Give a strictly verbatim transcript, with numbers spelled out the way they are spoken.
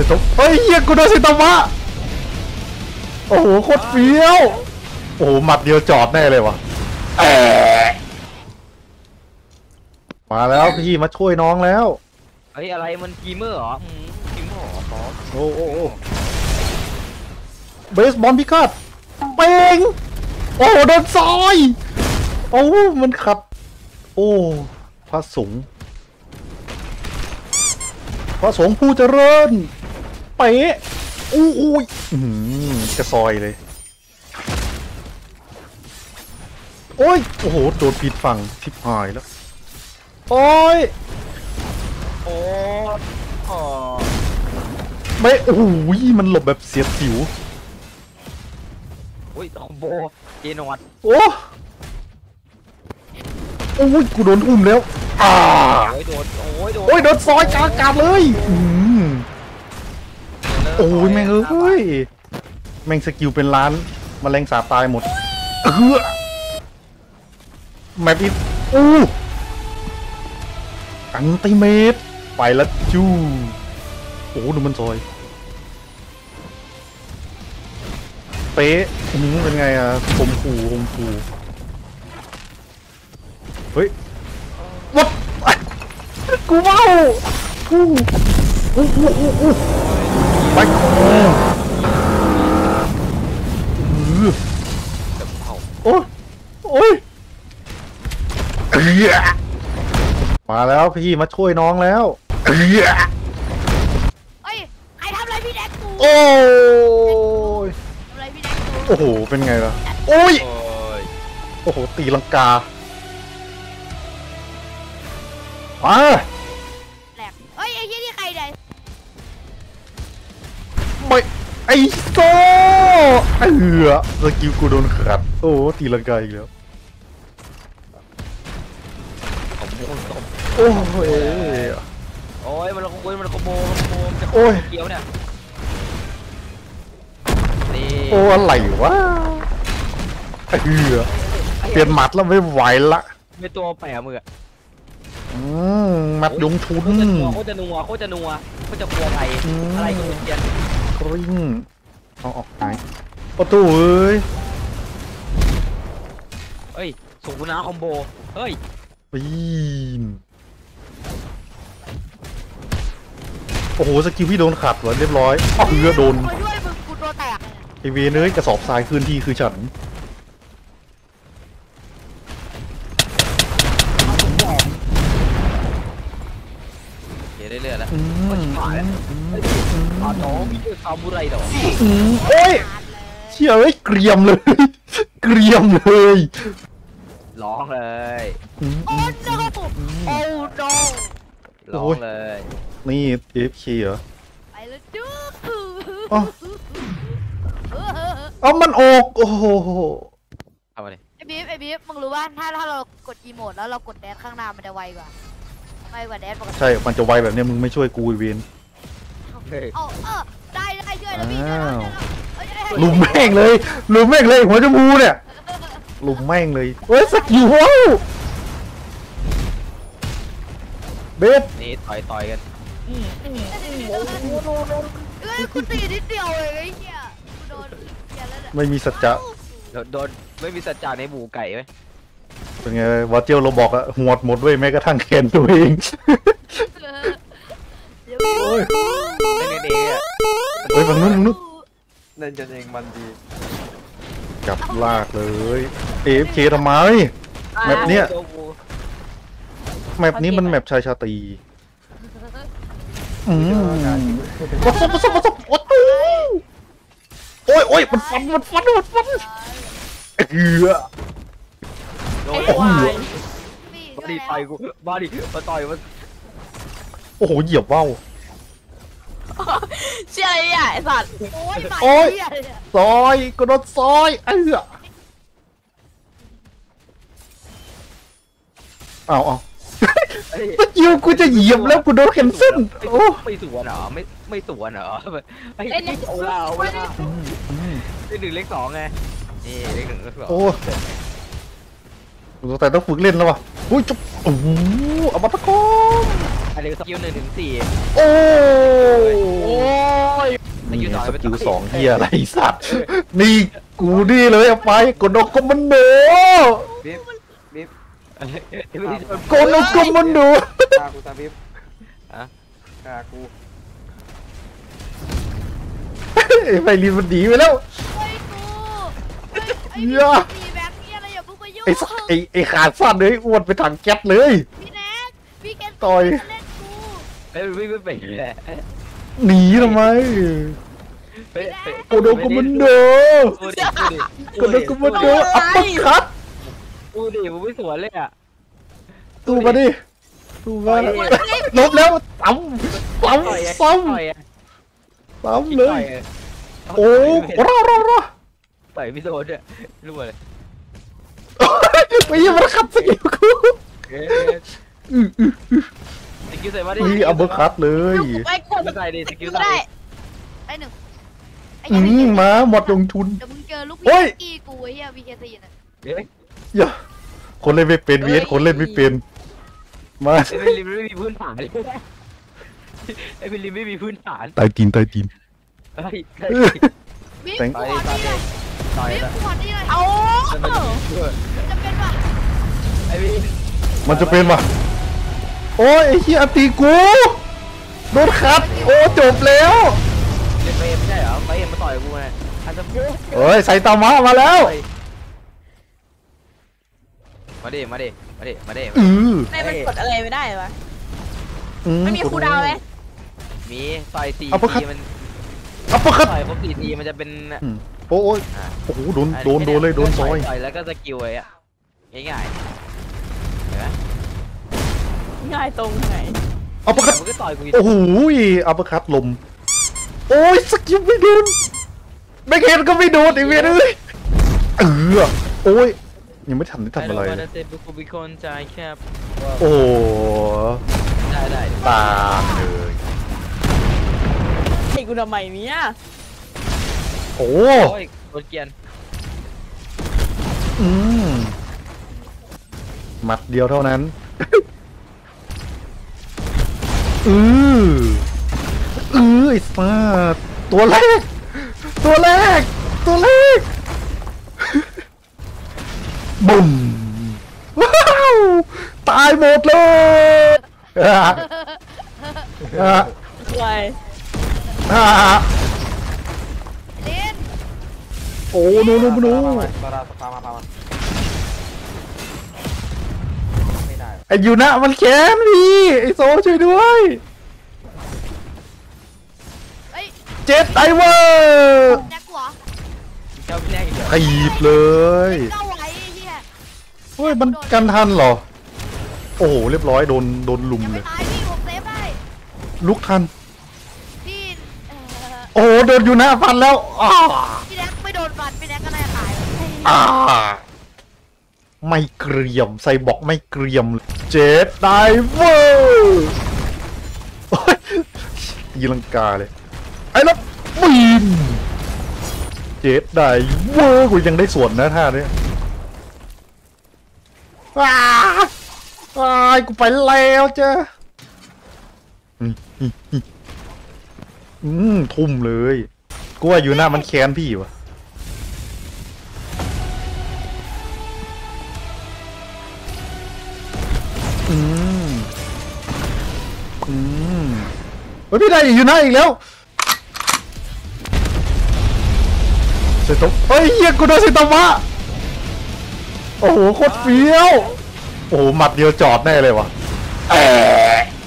ตบเฮ้ยเฮียกูโดนสิตบะโอ้โหโคตรเฟี้ยวโอ้โหหมัดเดียวจอดแน่เลยวะมาแล้วพี่มาช่วยน้องแล้วเฮ้ยอะไรมันกีเมอร์เหรอกีเมอร์เหรอขอโอ้โอ้โอ้เบสบอลพิฆาตเป่งโอ้โดนซอยโอ้มันขัดโอ้พระสงฆ์พระสงฆ์ผู้เจริญเป๊ะอู้ยกระซอยเลยโอ้ยโอ้โหโดนผิดฝั่งทิพหายแล้วโอ้ยโอ้โหไม่โอ้โหมันหลบแบบเสียดสิวโอ้ยคอมโบเจนวัดโอ้โอ้ยกูโดนอุ้มแล้วอ่าโอ้ยโดนโอ้ยโดนโอ้ยโดนซอยกลางอากาศเลยอืมโอ้ยแม่งเอ้ยแม่งสกิลเป็นล้านแมลงสาบตายหมดเออแมปอีกอู้อันติเมตไปแล้วจู้โอ้ดูมันซอยเป๊ะอืมเป็นไงอะคมขู่คมขู่เฮ้ยวัดกูเมาอู้อู้อู้อู้อู้ไปโอ้โอ้ยมาแล้วพี่มาช่วยน้องแล้วเฮ้ยใครทำอะไรพี่แดกกูโอ้ยทำอะไรพี่แดกกูโอ้โหเป็นไงล่ะโอ้ยโอ้โหตีลังกามาแหลกเฮ้ยไอ้ยี่นี่ใครเนี่ยไม่ไอ้โซ่เออสกิลกูโดนขัดโอ้ตีลังกาอีกแล้วโอ้ยโอ้ยมันขโมยมันขโมยมันขโมยจะขโมยเกี้ยวเนี่ยโอ้อะไรวะเออเปลี่ยนหมัดแล้วไม่ไหวละไม่ตัวแปะมืออืมหมัดยงชุนโคตรจะนัวโคตรจะนัวโคตรจะกลัวอะไรอะไรก็เป็นเกียนกริ้งเอาออกไหนประตูเอ้ยเฮ้ยสูงนะคอมโบเฮ้ยปีนโอ้โหสกิลพี่โดนขัดวะเรียบร้อยอ้าวเรือโดนไอเวเนยกระสอบทรายคืนที่คือฉันเรื่อยๆแล้วอ๋อน้องมีซามูไรดอกโอ้ยเชี่ยเอ้ยเกรียมเลยเกรียมเลยร้องเลยโอ้โนโอ้โนร้องเลยนี่ เอฟ เค เหรอไปแล้วจู๊อ๋อเอามันออกโอ้โหเอาไปเลยไอ้บีฟไอ้บีฟมึงรู้ว่าถ้าถ้าเรากดอีโมดแล้วเรากดแดนข้างหน้ามันจะไวกว่าไวกว่าแดนปกติใช่มันจะไวแบบนี้มึงไม่ช่วยกูเวนเอาเออได้ได้ช่วยแล้วพี่ลุมแม่งเลยลุมแม่งเลยหัวจมูกเนี่ยลุมแม่งเลยเฮ้ยสกิลว้าวเบสนี่ต่อยต่อยกันเฮ้ยกูตีนิดเดียวเลยไอ้เหี้ยกูโดนไม่มีสัจจะโดนไม่มีสัจจะในหมูไก่ไหมเป็นไงวาเจียวเราบอกอะหวดหมดด้วยแม้กระทั่งแขนตัวเองโอ้ยเล่นเองอะเฮ้ยมันนู้นนู้นเล่นจนเองมันดีจับลากเลย เอฟ เค ทำไมแมปเนี้ยแมปนี้มันแมปชายชาตรีอืมวัดซบวัดซบวัดซบวัดตู้โอ้ยโอ้ยมันฟันมันฟันมันฟันเออโดนมาดิไปกูมาดิมาต่อยมันโอ้โหเหยียบว่าวเชี่ยอะไรเนี่ยไอ้สัตว์โอ้ยซอยกระโดดซอยเออเอาเอาสกิลกูจะเหยียบแล้วกูโดนแคนเซิลโอ้ไม่สวนเหรอไม่ไม่สวนเหรอไอ้เล็กโอลาโอลาเลขหนึ่งเลขสองไงนี่เลขหนึ่งเลขสองโอ้แต่ต้องฝึกเล่นแล้ววะอุ้ยจุ๊บโอ้โหอมตะกอนอันนี้สกิลหนึ่งถึงสี่โอ้โอ้ยนี่สกิลสองเฮียอะไรสัตว์นี่กูนี่เลยเอาไปกดนกกมันโดบิ๊บบิ๊บกดนกกมันโดฆ่ากูซะบิ๊บอะฆ่ากูไฟลินมันหนีไปแล้วเฮ้ยกูเฮ้ยไอ้เหี้พี่ยตีแบ็คนี่อะไรอย่าเพิ่งมายุ่งไอ้สัสไอ้ไอ้ขาสั้นเลยอ้วนไปถังแก๊สเลยพี่แน็กพี่แกต่อยเล่นกูเฮ้ยไม่ไม่เป็นแหละหนีทำไมเฮ้ยกดนกกมันโดกูดิกูดิกดนกกมันโดอัปเปอร์คัตกูดิมึงไม่สวนเลยอ่ะสู้มาดิสู้มาลบแล้วซ้ำซ้ำซ้ำต่อยอ่ะซ้ำเลยต่ะโอ้รอรอรอต่อยไม่โดนด้วยรู้เลยไม่ยังมันขัดสกิลกูเอ๊ะอืออือสกิลใส่มาดินี่อัปเปอร์คัตเลยไอ้กดสกิลใส่ดิสกิลก็ใส่ได้ไอ้หนึ่งไอ้อืยังไม่มเจ็บมาหมดลงทุนเดี๋ยวมึงเจอลูกโอ้พี่ยกี้กูไอ้เหี้ยวีเคซีน่ะเฮ้ยอย่าคนเล่นไม่เป็นวีเอสคนเล่นไม่เป็นมาไอ้บิลลิมไม่มีพื้นฐานเลยไอ้บิลลิมไม่มีพื้นฐานตายตีนตายตีนเฮ้ยวิ่งแตงกูขอนี่เลยต่อยวิ่งแล้วกูขอนี่เลยเอาจะเป็นป่ะไอ้บิลมันจะเป็นปะโอ้ยไอ้เหี้ยตีกูโดนคัดโอ้จบแล้วเป็นเฟรมใช่เหรอไปเอ็มมาต่อยกูไงอันจะพูดเฮ้ยใส่ตามะมาแล้วมาดิมาดิมาดิมาดิอือไม่มันกดอะไรไม่ได้วะอืไม่มีครูดาวไหมมีต่อยสี่เอาปะครับทีมันอัปเปอร์คัตต่อยครบสี่ทีมันจะเป็นอืมโอ้ยอ่าโอ้โหโดนโดนโดนเลยโดนซอยต่อยแล้วก็สกิลไอ้อะง่ายๆเห็นไหมง่ายตรงไหนอัปเปอร์คัตมันก็ต่อยกูอีกโอ้โหอัปเปอร์คัตลมโอ้ยสกิลไม่โดนแบคเฮดก็ไม่โดนไอ้เวรเลยเออโอ้ยยังไม่ทันได้ทำอะไรไอ้เลเรายเซ็ตบุคคลเป็นคนใจแคบโอ้โหได้ได้ตามเลยไอ้กูทำไมเนี้ยโอ้โอ้ยโดนเกียนอืมหมัดเดียวเท่านั้น อืออือไอ้สัสตัวแรก ตัวแรก ตัวแรก บุ้มว้าวตายหมดเลยอ่ะอ่ะอะไรอ่ะเล่นโอ้โนโนโนตาราสภามาพามาไม่ได้ไอยูนะมันแค้นพี่ไอโซช่วยด้วยเอ้ยเจ็ดไดเวอร์แน็กกูเหรอเจ้าพี่แน่อีกเดี๋ยวถีบเลยเก้าไว้ไอ้เหี้ยเฮ้ยมันกันทันเหรอ โอ้โหเรียบร้อยโดนโดนลุมยังเลไม่ยตายพี่ผมเซฟได้ลุกทันพี่เอ่อโอ้โหโดนยูนะฟันแล้วอ้าพี่แน็กไม่โดนฟันพี่แน็กก็น่าจะตายเลยอ่าไม่เกรียมใส่บอกไม่เกรียมเจ็ดไดเวอร์โอ้ยตีลังกาเลยไอ้แล้วบีมเจ็ดไดเวอร์กูยังได้ส่วนนะท่าเนี้ยว้าว้ายกูไปแล้วจ้ะอืมอืมอืมอืมทุ่มเลยกูว่าอยู่หน้ามันแค้นพี่วะอืมอืมเฮ้ยพี่ได้อยู่หน้าอีกแล้วเซโตะเฮ้ยเฮียกูโดนเซโตะมะโอ้โหโคตรเฟี้ยวโอ้โหหมัดเดียวจอดแน่เลยวะแอะ